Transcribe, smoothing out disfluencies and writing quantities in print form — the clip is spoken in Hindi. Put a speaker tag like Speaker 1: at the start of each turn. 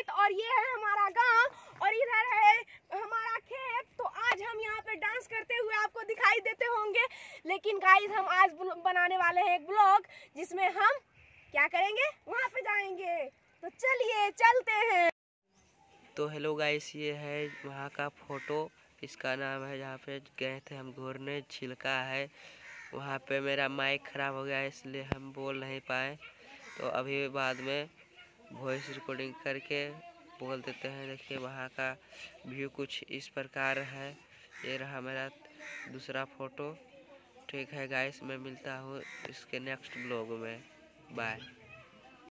Speaker 1: खेत और ये है हमारा गांव और इधर है हमारा खेत। तो आज हम यहाँ पे डांस करते हुए आपको दिखाई देते होंगे। लेकिन गाइस हम आज बनाने वाले हैं एक ब्लॉग जिसमें हम क्या करेंगे, वहाँ पे जाएंगे। तो चलिए चलते हैं।
Speaker 2: तो हेलो गाइस, ये है वहाँ का फोटो। इसका नाम है, जहाँ पे गए थे हम घूरने, छिलका है। वहाँ पे मेरा माइक ख़राब हो गया इसलिए हम बोल नहीं पाए। तो अभी बाद में वॉइस रिकॉर्डिंग करके बोल देते हैं। देखिए वहाँ का व्यू कुछ इस प्रकार है। ये रहा मेरा दूसरा फोटो। ठीक है गाइस, मैं मिलता हूँ इसके नेक्स्ट ब्लॉग में। बाय।